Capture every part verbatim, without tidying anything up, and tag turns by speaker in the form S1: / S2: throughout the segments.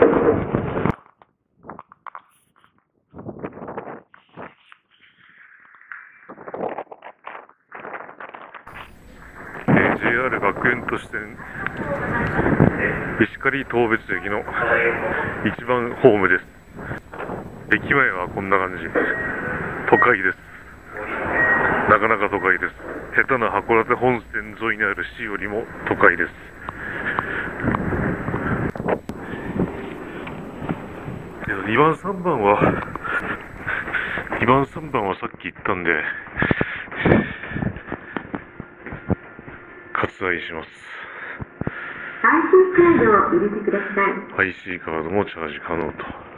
S1: えー、ジェイアール 学園都市線石狩当別駅の一番ホームです。駅前はこんな感じ。都会です。なかなか都会です。下手な函館本線沿いにある市よりも都会です。にばんさんばんはにばんさんばんはさっき言ったんで割愛します。
S2: アイシー カードを入れてください。
S1: アイシー カードもチャージ可能と。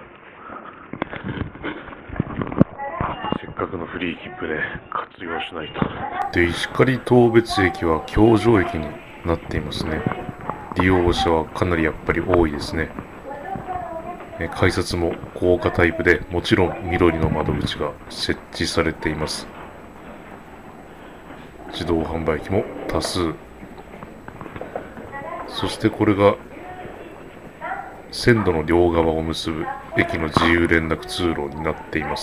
S1: せっかくのフリー切符で活用しないと。で、石狩当別駅は橋上駅になっていますね。利用者はかなりやっぱり多いですね。改札も高架タイプで、もちろん緑の窓口が設置されています。自動販売機も多数。そしてこれが線路の両側を結ぶ駅の自由連絡通路になっています。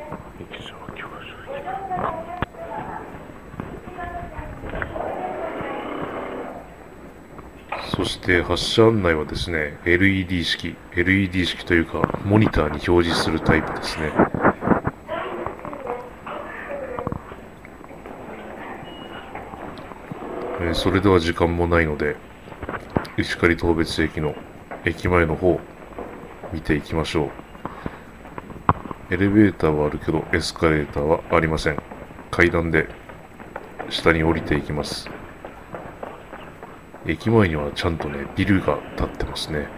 S1: そして発車案内はですね、エルイーディー 式、エルイーディー 式というかモニターに表示するタイプですね。えー、それでは時間もないので、石狩当別駅の駅前の方見ていきましょう。エレベーターはあるけどエスカレーターはありません。階段で下に降りていきます。駅前にはちゃんとね、ビルが建ってますね。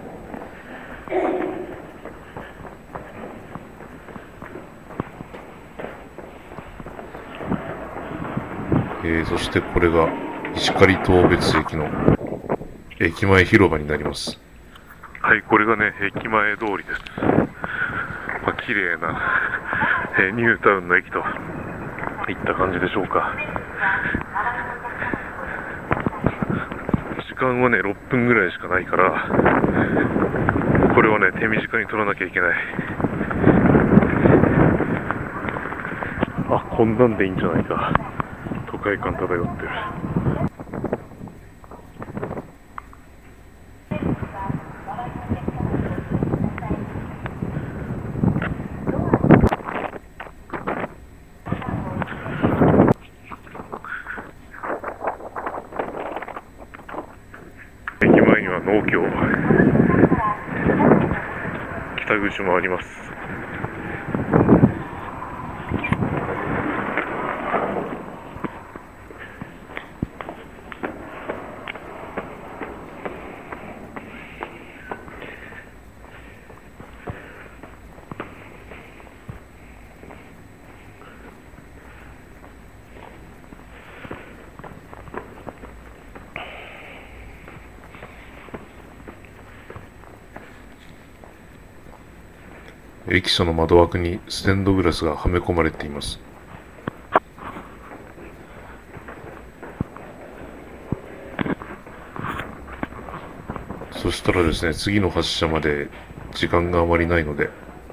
S1: えー、そしてこれが石狩当別駅の駅前広場になります。はい、これがね、駅前通りです。まあ、綺麗な、えー、ニュータウンの駅といった感じでしょうか。時間はね、ろっぷんぐらいしかないから、これをね、手短に取らなきゃいけない。あ、こんなんでいいんじゃないか。都会感漂ってる。駅前には農協、北口もあります。駅舎の窓枠にステンドグラスがはめ込まれています。そしたらですね、次の発車まで時間があまりないので、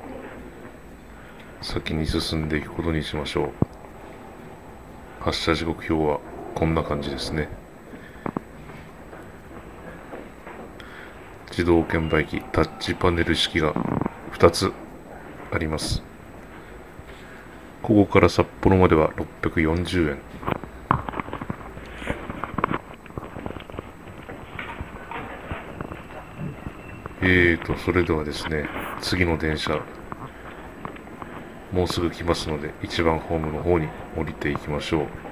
S1: 先に進んでいくことにしましょう。発車時刻表はこんな感じですね。自動券売機、タッチパネル式がふたつあります。ここから札幌まではろっぴゃくよんじゅうえん。えーと、それではですね、次の電車、もうすぐ来ますので、一番ホームの方に降りていきましょう。